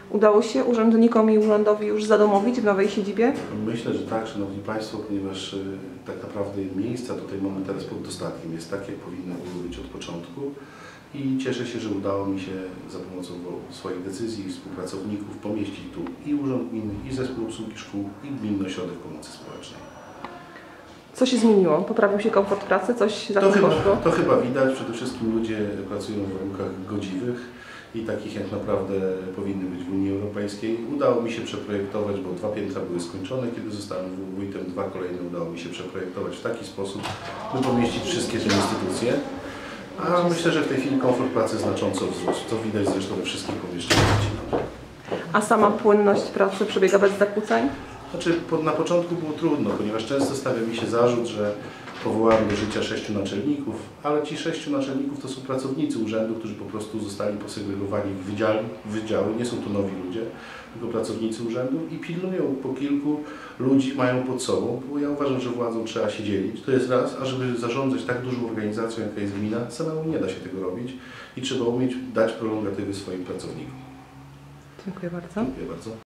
Udało się urzędnikom i urzędowi już zadomowić w nowej siedzibie? Myślę, że tak, Szanowni Państwo, ponieważ tak naprawdę miejsca tutaj mamy teraz pod dostatkiem. Jest tak, jak powinno było być od początku i cieszę się, że udało mi się za pomocą swoich decyzji i współpracowników pomieścić tu i Urząd Gminy, i Zespół Obsługi Szkół, i Gminny Ośrodek Pomocy Społecznej. Co się zmieniło? Poprawił się komfort pracy? Coś za tym poszło? To chyba widać. Przede wszystkim ludzie pracują w warunkach godziwych i takich jak naprawdę powinny być w Unii Europejskiej. Udało mi się przeprojektować, bo 2 piętra były skończone, kiedy zostałem wójtem, 2 kolejne udało mi się przeprojektować w taki sposób, by pomieścić wszystkie te instytucje. A myślę, że w tej chwili komfort pracy znacząco wzrósł, co widać zresztą we wszystkich pomieszczeniach. A sama płynność pracy przebiega bez zakłóceń? Znaczy, na początku było trudno, ponieważ często stawia mi się zarzut, że powołałem do życia 6 naczelników, ale ci 6 naczelników to są pracownicy urzędu, którzy po prostu zostali posegregowani w wydziały, nie są to nowi ludzie, tylko pracownicy urzędu i pilnują po kilku ludzi, mają pod sobą, bo ja uważam, że władzą trzeba się dzielić, to jest raz, a żeby zarządzać tak dużą organizacją, jaka jest gmina, samemu nie da się tego robić i trzeba umieć dać prerogatywy swoim pracownikom. Dziękuję bardzo. Dziękuję bardzo.